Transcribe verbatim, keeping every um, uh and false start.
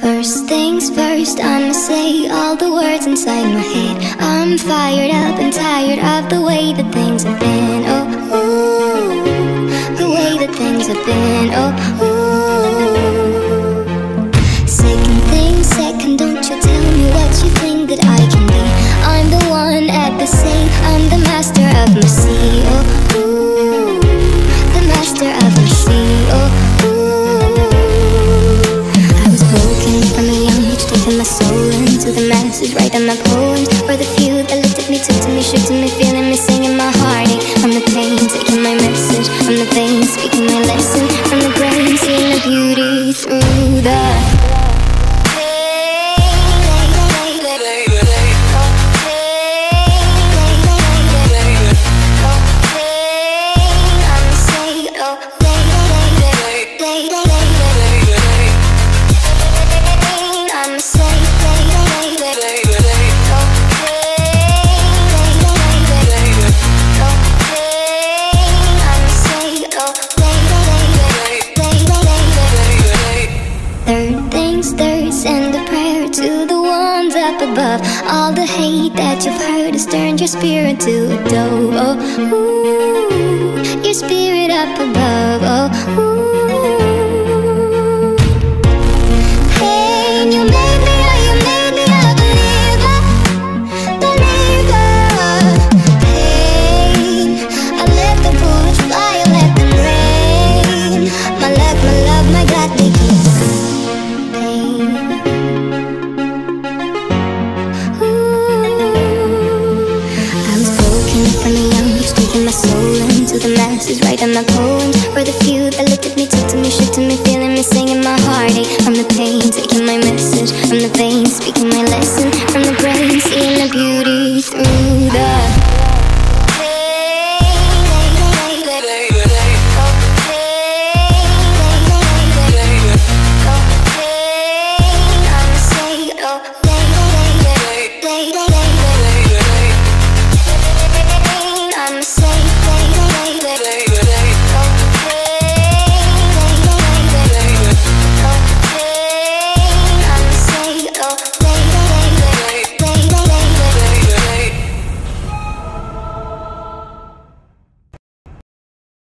First things first, I'ma say all the words inside my head. I'm fired up and tired of the way that things have been. Oh, ooh, the way that things have been. Oh, ooh. Second thing second, don't you tell me what you think that I can be. I'm the one at the sea, I'm the master of my sea. Oh, ooh, the master of my sea. Oh, taking my soul into the masses, writing my poems for the few that looked at me, took to me, shook to me, feeling me, singing my heartache. From the pain, taking my message from the veins, speaking my lesson from the brain, seeing the beauty through the above. All the hate that you've heard has turned your spirit to a dove. Oh, ooh, your spirit up above. Oh, ooh.